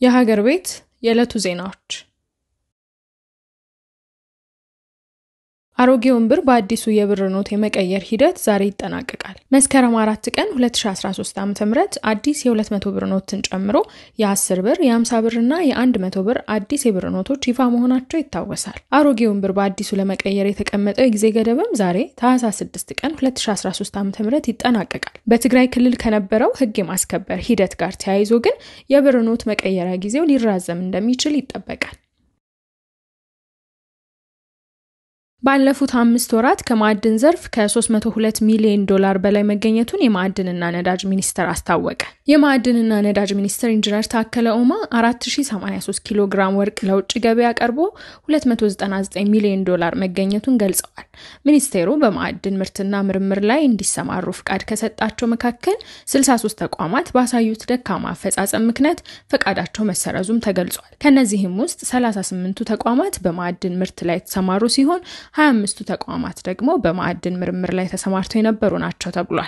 የሀገር ቤት የዕለቱ ዜናዎች አሮጌውን ብር በአዲሱ የብር ኖት የመቀየር ሂደት ዛሬ ይጠናቀቃል። መስከረም 4 ቀን 2013 ዓ.ም አዲስ የ200 ብር ኖትን ጨምሮ የ10 ብር፣ የ50 ብር እና የ100 ብር አዲስ የብር ኖቶች ይፋ መሆናቸው ይታወሳል። አሮጌውን ብር በአዲሱ ለመቀየር የተቀመጠው የጊዜ ገደብም ዛሬ ታኅሣሥ 6 ቀን 2013 ዓ.ም ይጠናቀቃል። በትግራይ ክልል ከነበረው ሕግ የማስከበር ሂደት ጋር ተያይዞ ግን የብር ኖት መቀየሪያ ጊዜው ሊራዘም እንደሚችል ይጠበቃል። ባለፉት 5 ወራት ከማዕድን ዘርፍ ከ302 ሚሊዮን ዶላር በላይ መገኘቱን የማዕድንና ነዳጅ ሚኒስቴር አስታወቀ። የማዕድንና ነዳጅ ሚኒስቴር ኢንጂነር ታከለ ኡማ 4083 ኪሎ ግራም ወርቅ ለውጭ ገበያ ቀርቦ 299 ሚሊዮን ዶላር መገኘቱን ገልጸዋል። ሚኒስቴሩ በማዕድን ምርትና ምርምር ላይ እንዲሰማሩ ፍቃድ ከሰጣቸው መካከል 63 ተቋማት ባሳዩት ደካማ አፈጻጸም ምክንያት ፍቃዳቸው መሰረዙም ተገልጿል። ከነዚህም ውስጥ 38ቱ ተቋማት በማዕድን ምርት ላይ ተሰማሩ ሲሆን 25ቱ ተቋማት ደግሞ በማዕድን ምርምር ላይ ተሰማርተው የነበሩ ናቸው ተብሏል።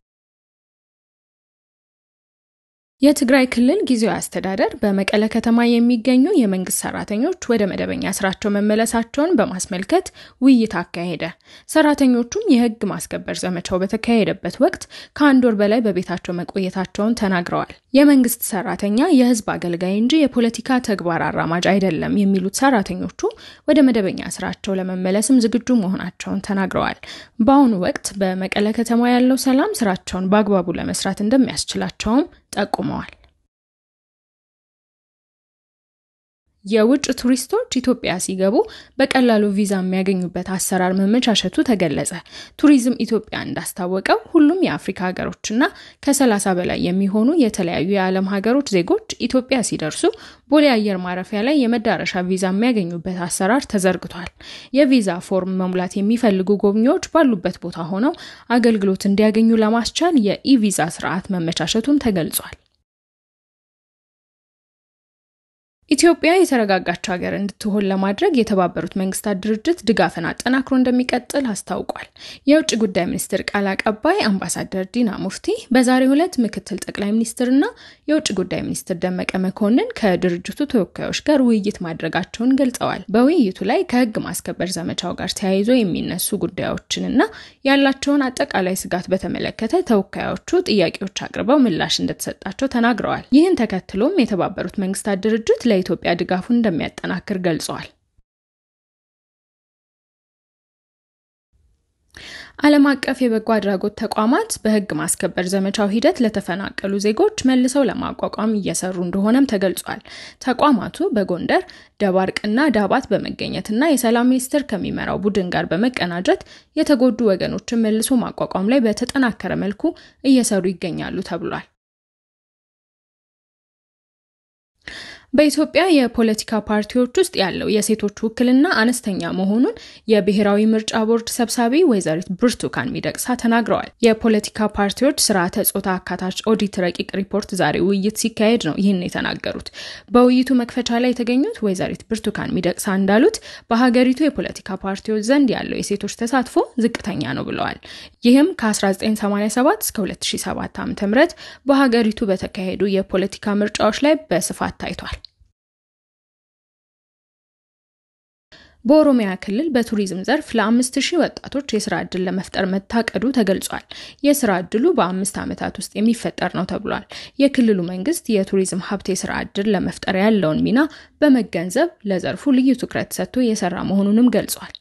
የትግራይ ክልል ጊዜያዊ አስተዳደር በመቀለ ከተማ የሚገኙ የመንግስት ሰራተኞች ወደ መደበኛ ስራቸው መመለሳቸውን በማስመልከት ውይይት አካሄደ። ሰራተኞቹም የህግ ማስከበር ዘመቻው በተካሄደበት ወቅት ከአንድ ወር በላይ በቤታቸው መቆየታቸውን ተናግረዋል። የመንግስት ሰራተኛ የህዝብ አገልጋይ እንጂ የፖለቲካ ተግባር አራማጅ አይደለም የሚሉት ሰራተኞቹ ወደ መደበኛ ስራቸው ለመመለስም ዝግጁ መሆናቸውን ተናግረዋል። በአሁኑ ወቅት በመቀለ ከተማ ያለው ሰላም ስራቸውን በአግባቡ ለመስራት እንደሚያስችላቸውም ጠቁመዋል። የውጭ ቱሪስቶች ኢትዮጵያ ሲገቡ በቀላሉ ቪዛ የሚያገኙበት አሰራር መመቻቸቱ ተገለጸ። ቱሪዝም ኢትዮጵያ እንዳስታወቀው ሁሉም የአፍሪካ ሀገሮችና ከ30 በላይ የሚሆኑ የተለያዩ የዓለም ሀገሮች ዜጎች ኢትዮጵያ ሲደርሱ ቦሌ አየር ማረፊያ ላይ የመዳረሻ ቪዛ የሚያገኙበት አሰራር ተዘርግቷል። የቪዛ ፎርም መሙላት የሚፈልጉ ጎብኚዎች ባሉበት ቦታ ሆነው አገልግሎት እንዲያገኙ ለማስቻል የኢ-ቪዛ ስርዓት መመቻቸቱም ተገልጿል። ኢትዮጵያ የተረጋጋች ሀገር እንድትሆን ለማድረግ የተባበሩት መንግስታት ድርጅት ድጋፍን አጠናክሮ እንደሚቀጥል አስታውቋል። የውጭ ጉዳይ ሚኒስትር ቃል አቀባይ አምባሳደር ዲና ሙፍቲ በዛሬው ዕለት ምክትል ጠቅላይ ሚኒስትርና የውጭ ጉዳይ ሚኒስትር ደመቀ መኮንን ከድርጅቱ ተወካዮች ጋር ውይይት ማድረጋቸውን ገልጸዋል። በውይይቱ ላይ ከህግ ማስከበር ዘመቻው ጋር ተያይዞ የሚነሱ ጉዳዮችንና ያላቸውን አጠቃላይ ስጋት በተመለከተ ተወካዮቹ ጥያቄዎች አቅርበው ምላሽ እንደተሰጣቸው ተናግረዋል። ይህን ተከትሎም የተባበሩት መንግስታት ድርጅት ለኢትዮጵያ ድጋፉን እንደሚያጠናክር ገልጸዋል። ዓለም አቀፍ የበጎ አድራጎት ተቋማት በህግ ማስከበር ዘመቻው ሂደት ለተፈናቀሉ ዜጎች መልሰው ለማቋቋም እየሰሩ እንደሆነም ተገልጿል። ተቋማቱ በጎንደር፣ ደባርቅና ዳባት በመገኘትና የሰላም ሚኒስቴር ከሚመራው ቡድን ጋር በመቀናጀት የተጎዱ ወገኖችን መልሶ ማቋቋም ላይ በተጠናከረ መልኩ እየሰሩ ይገኛሉ ተብሏል። በኢትዮጵያ የፖለቲካ ፓርቲዎች ውስጥ ያለው የሴቶች ውክልና አነስተኛ መሆኑን የብሔራዊ ምርጫ ቦርድ ሰብሳቢ ወይዘሪት ብርቱካን ሚደቅሳ ተናግረዋል። የፖለቲካ ፓርቲዎች ስርዓተ ጾታ አካታች ኦዲት ረቂቅ ሪፖርት ዛሬ ውይይት ሲካሄድ ነው ይህን የተናገሩት። በውይይቱ መክፈቻ ላይ የተገኙት ወይዘሪት ብርቱካን ሚደቅሳ እንዳሉት በሀገሪቱ የፖለቲካ ፓርቲዎች ዘንድ ያለው የሴቶች ተሳትፎ ዝቅተኛ ነው ብለዋል። ይህም ከ1987 እስከ 2007 ዓ.ም በሀገሪቱ በተካሄዱ የፖለቲካ ምርጫዎች ላይ በስፋት ታይቷል። በኦሮሚያ ክልል በቱሪዝም ዘርፍ ለ5000 ወጣቶች የሥራ ዕድል ለመፍጠር መታቀዱ ተገልጿል። የሥራ ዕድሉ በ5 ዓመታት ውስጥ የሚፈጠር ነው ተብሏል። የክልሉ መንግስት የቱሪዝም ሀብት የሥራ ዕድል ለመፍጠር ያለውን ሚና በመገንዘብ ለዘርፉ ልዩ ትኩረት ሰጥቶ እየሰራ መሆኑንም ገልጿል።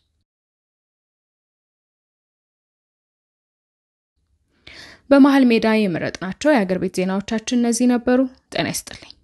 በመሀል ሜዳ የመረጥናቸው የሀገር ቤት ዜናዎቻችን እነዚህ ነበሩ። ጤና ይስጥልኝ።